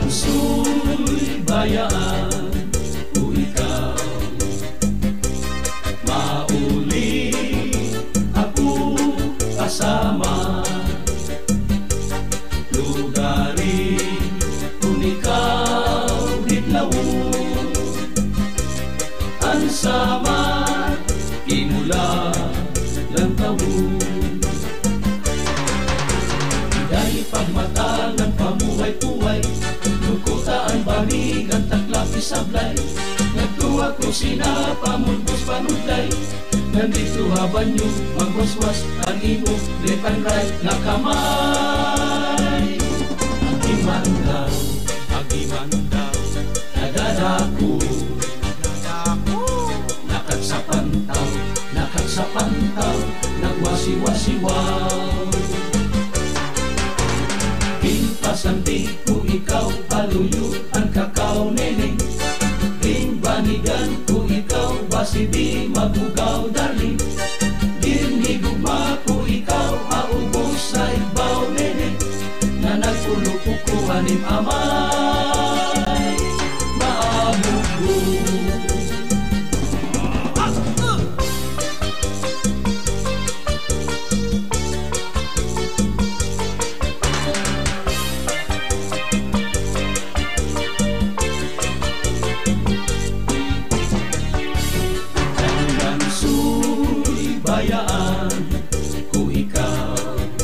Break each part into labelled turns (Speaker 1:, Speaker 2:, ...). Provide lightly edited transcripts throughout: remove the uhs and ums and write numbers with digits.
Speaker 1: kansuy bayaan o ikaw. Mauli ako kasama, lugarin kung ikaw hidlawon. Ang sama imula lang tawon. Dahil pagmatangan pamuhay-puhay, lukutaan banig ang taklapi sablay. Nagtuwa ko sinapa mulbos panudlay, nandito haban nyo magwaswas ang imong left and right na kamay. Agiman daw, nadadako, nakad sa pantaw, nagwasiwasiwaw. Pinpasanti ko ikaw, aluyo ang kakao neneng. Pinbanigan ko ikaw, basi di mabugaw darling. Dinigugma ko ikaw, aubos sa ibaw neneng. Na nagpulupo ko anim amay, maabugo. Bayaan ko ikaw,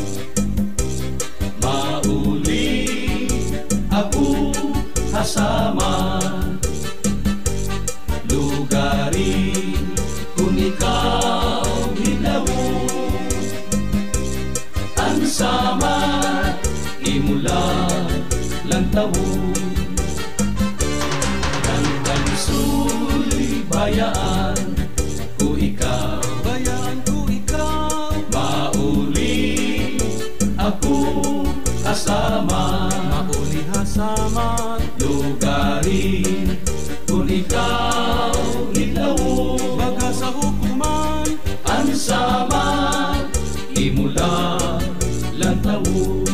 Speaker 1: mauli ako kasama, lugarin kung ikaw hinawon. Ang sama imula lang tawon. Ang kansuy bayaan ko ikaw, kasama, mauli hasama, lugarin kung ikaw hidlawon. Baga sa hukuman, ang sama imula lang tawon.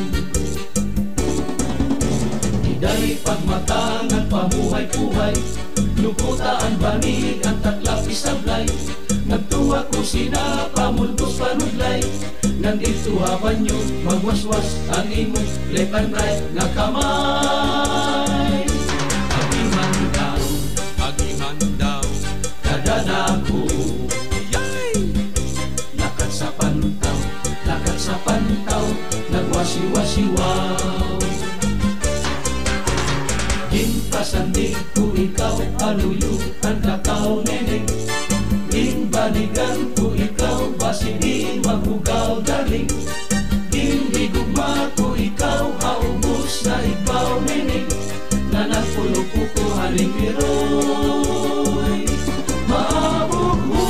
Speaker 1: Iday pagmatangan pamuhay-puhay, lukutaan banig ang taklapi sablay. Nagtuwa ko sinapa mulbos panudlay, nandito haban nyo magwaswas ang imong left and right nga kamay. Agiman daw, kadadako, lakad sa pantaw, nagwasiwasiwaw. Ginpasandig ko ikaw, aluyo ang kakao neneng. Banigan ko ikaw, basi di mabugaw darling. Dindigugma ko ikaw, aubos na ibaw neneng. Na nagpulupo ko haling piroy, mabugo.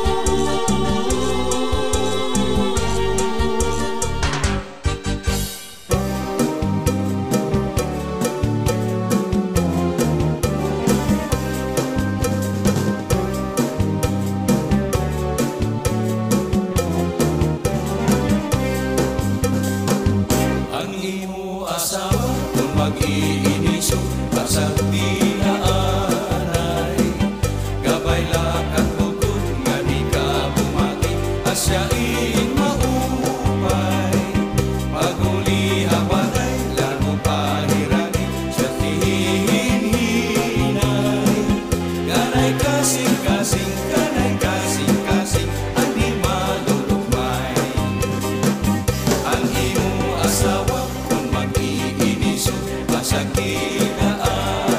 Speaker 1: Mag-iiniso pasang dinaaray, gabay lakat bukod nga di ka bumati, asyain maupay. Paguli abaray, lalo pahirani, sa tihinhinay. Ganay kasing-kasing, ang di malulukmay. Ang imo asawa kung mag-iiniso, sa kinaan.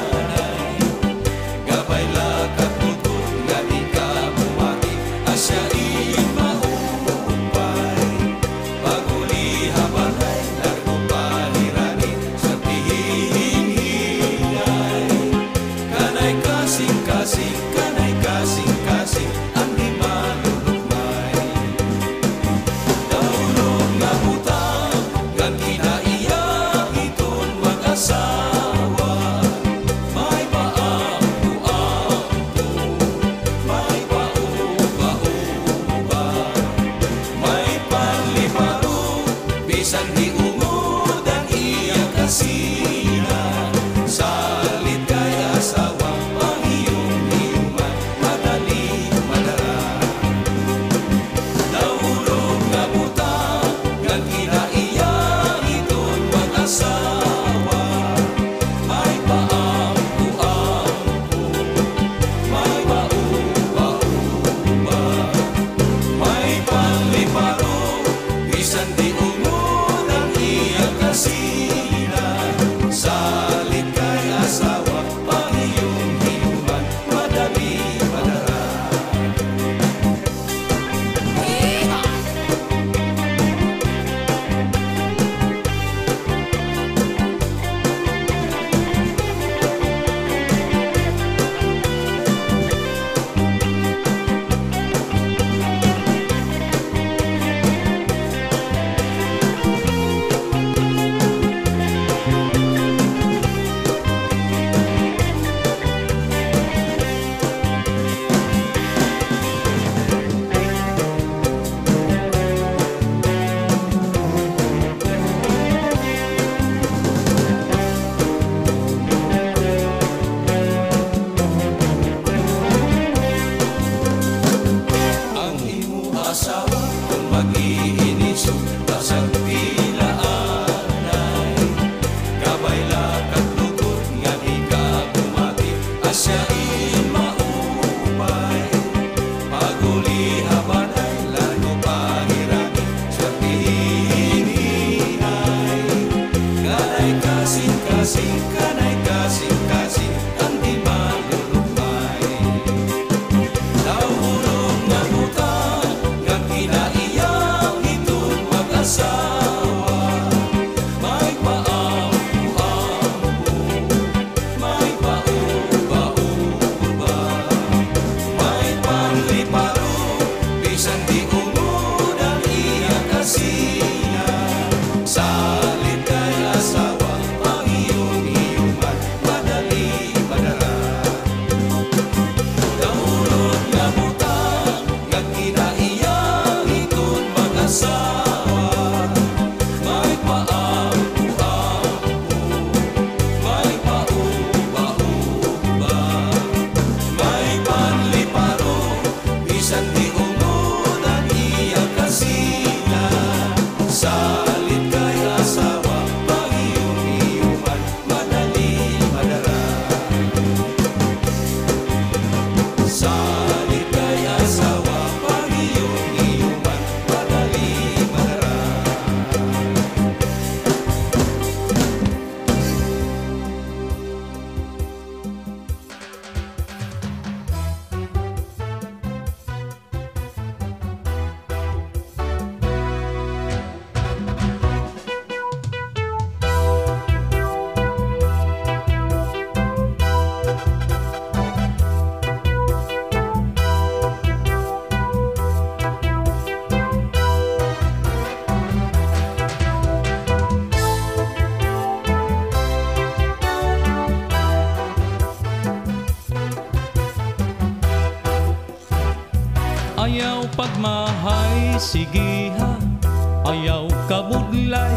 Speaker 2: pagmahay, sige ha, ayaw kabudlay,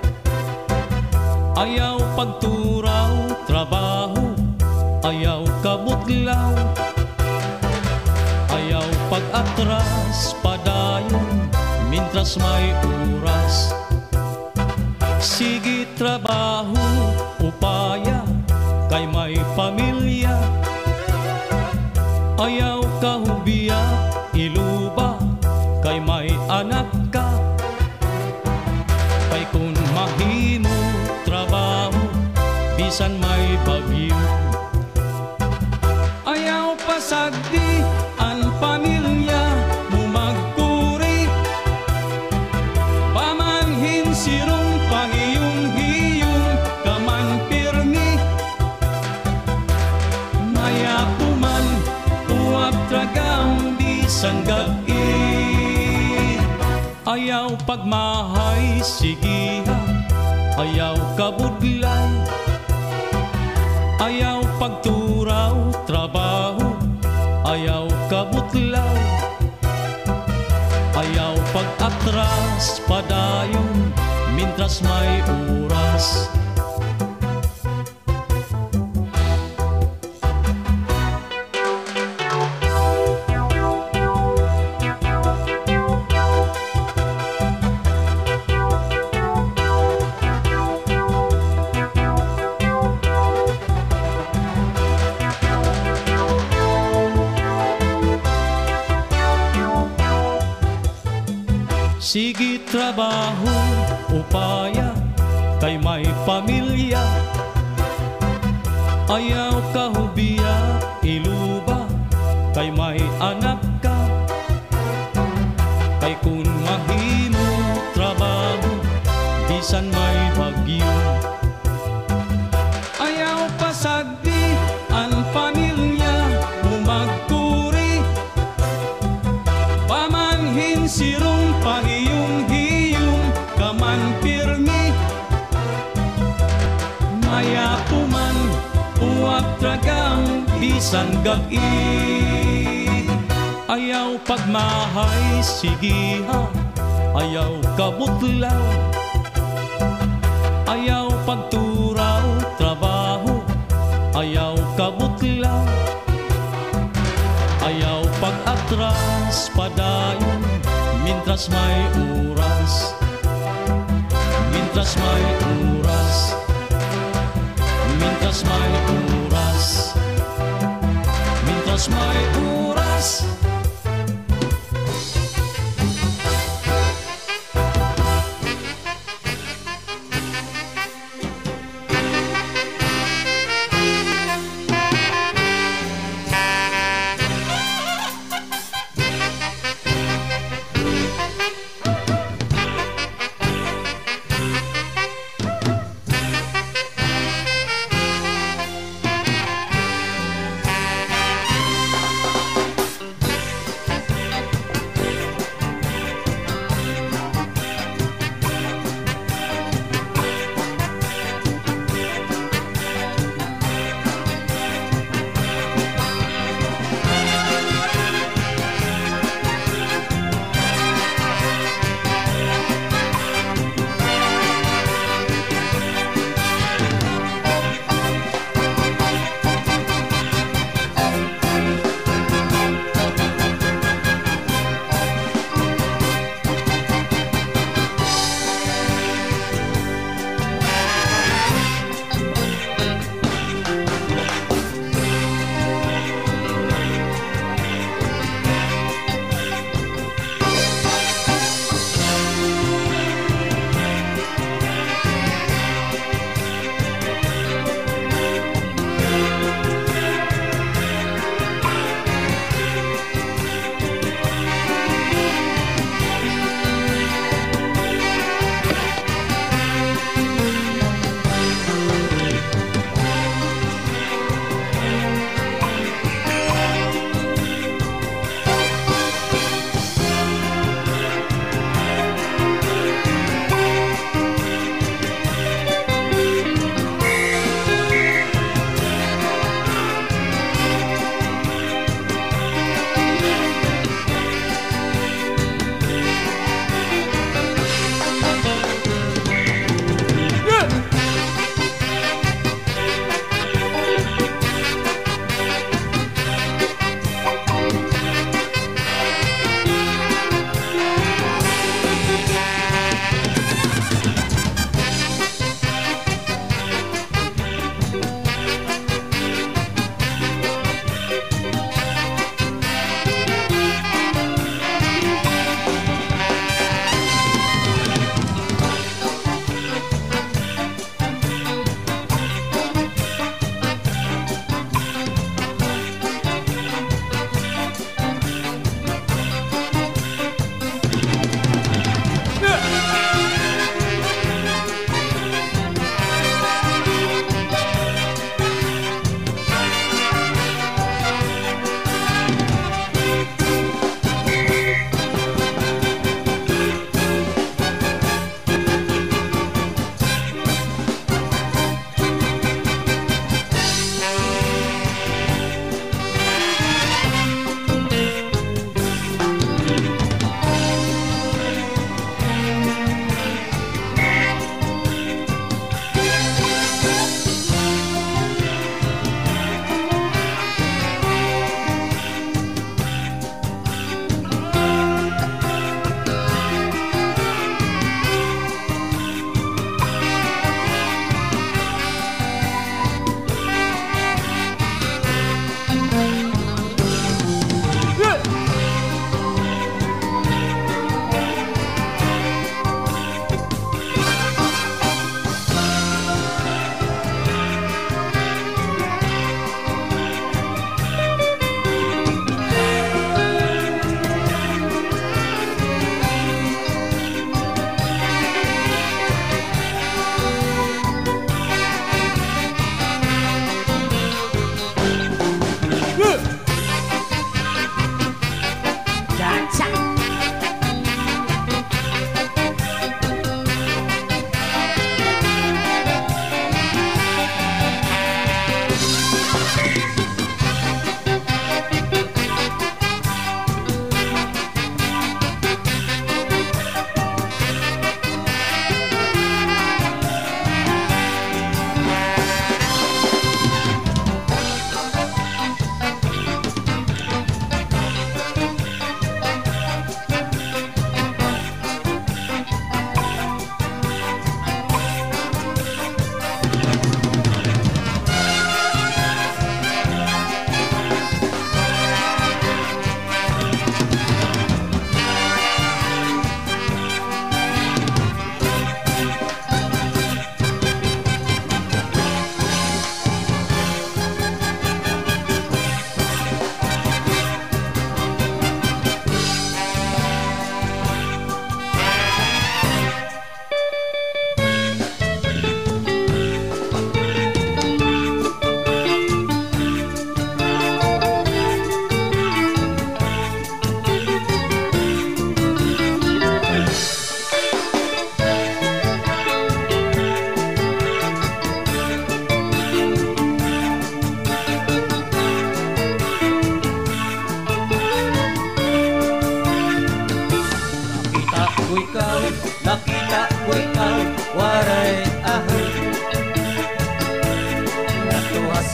Speaker 2: ayaw pagturaw, trabaho, ayaw kabutlaw, ayaw pag-atras, padayon, mintras may oras. Sige trabaho, upaya, kay may pamilya, ayaw kahubiya, iluba, kay may anak ka. Kay kung mahimo trabaho, bisan may bagyo, ayaw pasagdi ang pamilya mo magkuri, pamanhin sirong pangiyong-hiyong kaman pirmi, maya puman uwag tragang bisan gabi. Ayaw pagmahay, sige ha, ayaw kabudlay, ayaw pagturaw, trabaho, ayaw kabutlaw, ayaw pag-atras, padayon, mintras may oras. Sige trabaho, upaya, kay may pamilya, ayaw kahubiya, iluba, kay may anak ka. Kay kung mahimo trabaho, bisan may bagyo, ayaw pasagdi ang pamilya mo magkuri, pamanhin sirong pangiyong-hiyong kaman pirmi, maya puman uwag tragang bisan gabi. Ayaw pagmahay, sige ha, ayaw kabutlaw, ayaw pagturaw, trabaho, ayaw kabutlaw, ayaw pag-atras, padayon, mintras may oras, mintras may oras, mintras may oras, mintras may oras.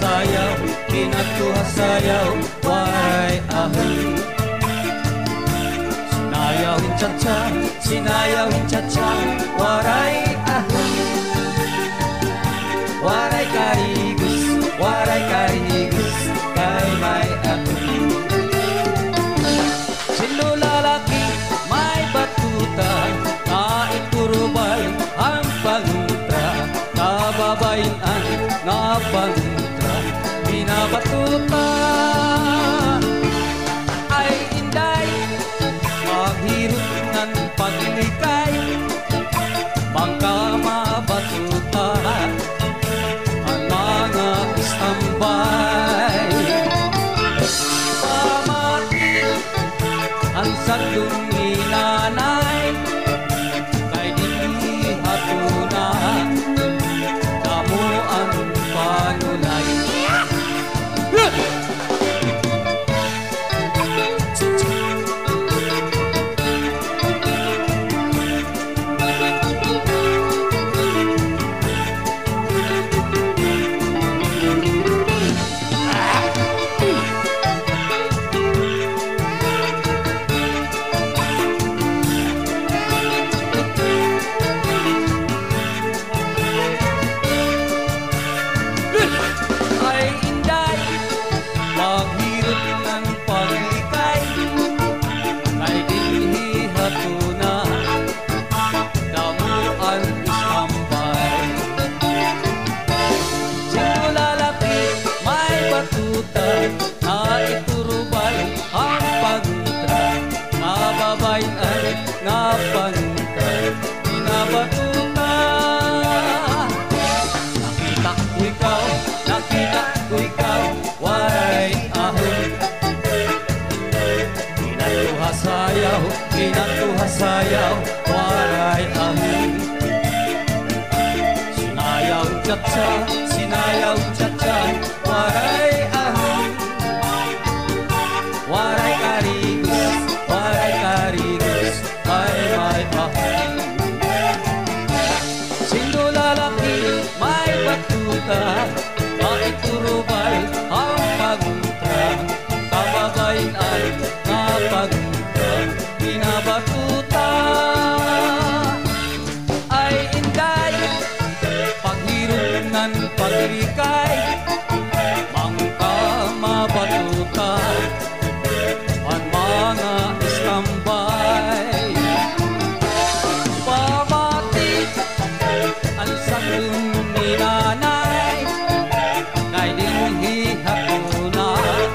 Speaker 2: hasayaw, kinatu hasayaw, waray ahon. Sinayaw hincha-cha, sinayaw hincha-cha, waray ahon. Waray karigus, kay may ahon. Sino lalaki may batuta, naiturubay ang pangutra, nababayinan nga pangutra, binabatuta. Ay inday, maghirot ng paglikay, bangka mabatuta ang mga istambay. Pamati ang sadong inanay, kay di hatuna, damo ang panulay. Ay inday, maghirot ng paglikay, kay di hatuna, damuan istambay. Sino lalaki may batuta, naiturubay ang pangutra, nababayan nga pangutra, binabatuta. Nakita ko ikaw, waray ahon. Kinatu hasayaw, waray ahon. Sinayaw cha-cha, waray ahon. Waray karigus, ay may ahon. Sino lalaki may batuta, maiturubay ang paguntra, kababayin ay napaguntra, binabatuta. Ay inday, paghirot ng paglikay, mangka mabatuta ang mga istambay. Pamati ang sadong inanay, kay di hatuna,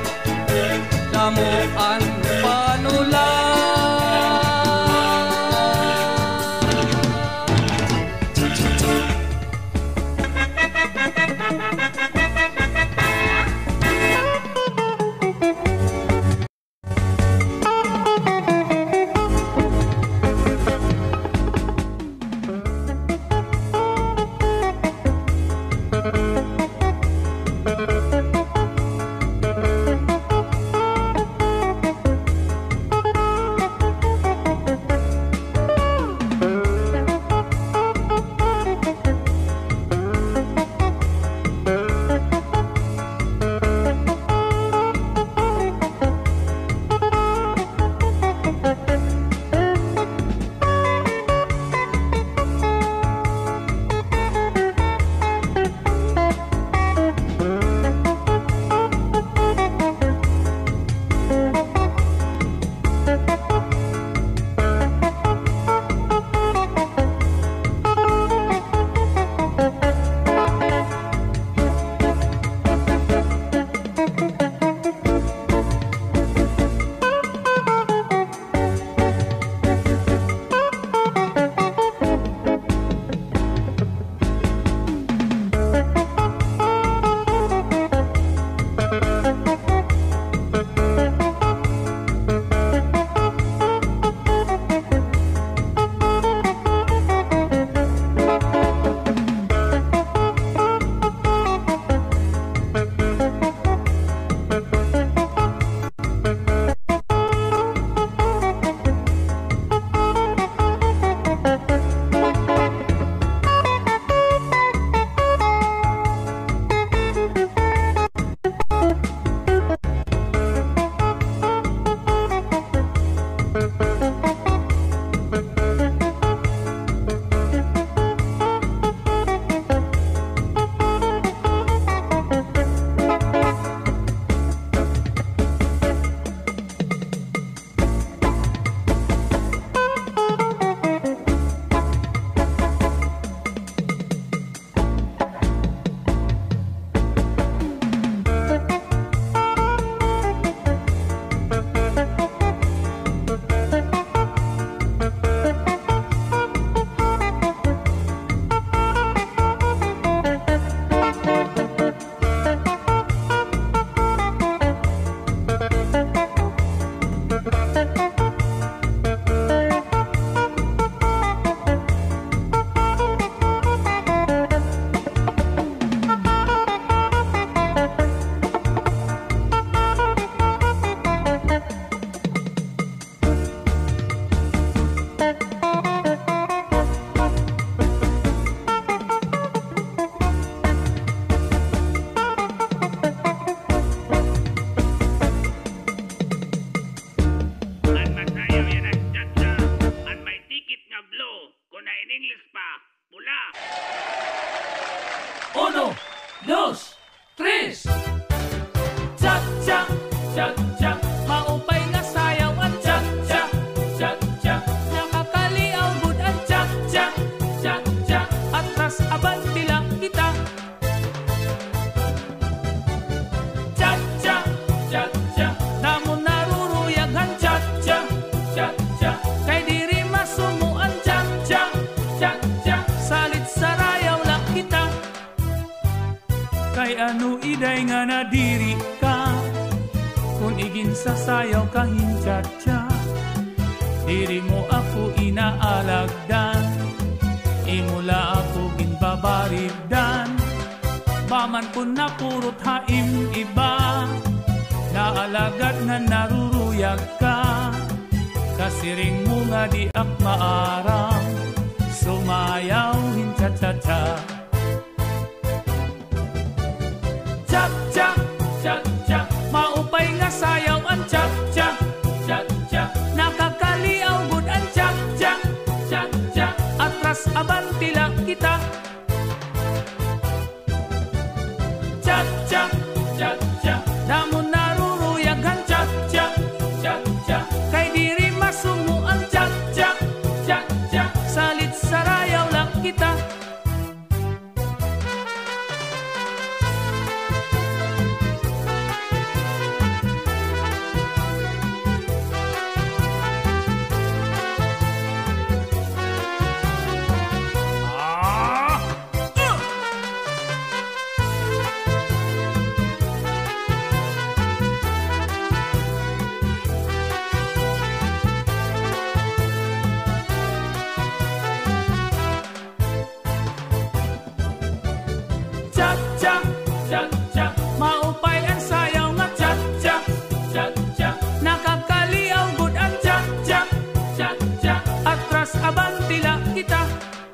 Speaker 2: damuan panulay.
Speaker 1: tsak tsak,
Speaker 3: maupay nga sayaw ang tsak tsak,
Speaker 1: tsak tsak,
Speaker 3: nakakaliaw gud ang tsak tsak,
Speaker 1: tsak tsak,
Speaker 3: atras abanti lang kita.
Speaker 1: tsak tsak, tsak tsak,
Speaker 3: Damo naruruyag ang tsak tsak,
Speaker 1: tsak tsak,
Speaker 3: kay diri masumo ang tsak tsak,
Speaker 1: tsak tsak,
Speaker 3: salit sarayaw lang kita. Kay ano iday nga nadiri ka, kung igin sa sayaw ka hinchatcha. Diri mo ako inaalagdan, imula ako ginbabarigdan. Baman ko na purot haim iba, naalagad nga naruruyag ka. Kasiring mo nga di ak maaram, sumayaw hinchatcha.
Speaker 1: tsak tsak, tsak tsak,
Speaker 3: Maupay nga sayaw ang tsak tsak,
Speaker 1: tsak tsak,
Speaker 3: nakakaliaw gud ang tsak tsak,
Speaker 1: tsak tsak,
Speaker 3: atras abanti lang kita.
Speaker 1: tsak tsak, tsak tsak,
Speaker 3: Damo naruruyag ang tsak tsak,
Speaker 1: tsak tsak,
Speaker 3: kay diri masumo ang tsak tsak,
Speaker 1: tsak tsak,
Speaker 3: salit sarayaw lang kita.
Speaker 1: tsak tsak, tsak tsak,
Speaker 3: Maupay ang sayaw nga tsak tsak,
Speaker 1: tsak tsak,
Speaker 3: nakakaliaw gud ang tsak tsak,
Speaker 1: tsak tsak,
Speaker 3: atras abanti lang kita.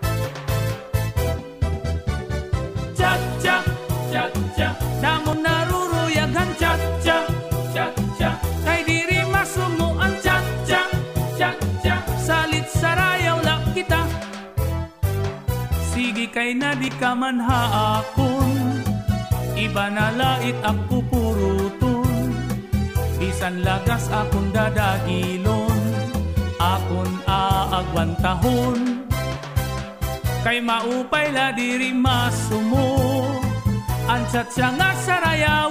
Speaker 1: tsak tsak, tsak tsak,
Speaker 3: Damo naruruyag ang tsak tsak,
Speaker 1: tsak tsak,
Speaker 3: kay diri masumo ang tsak tsak,
Speaker 1: tsak tsak,
Speaker 3: salit sarayaw lang kita. Sige kay na di ka man haakon, iba na lait ako puruton. Bisan lagas akong dadagilon, akon aagwantahon. Kay maupay la diri masumo, ang tsatsya nga sarayaw